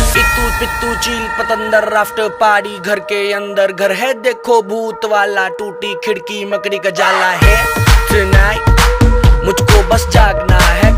इतू पितू चील पतंदर राफ्ट पहाड़ी घर के अंदर घर है देखो भूत वाला, टूटी खिड़की मकड़ी का जाला है। Tonight मुझको बस जागना है।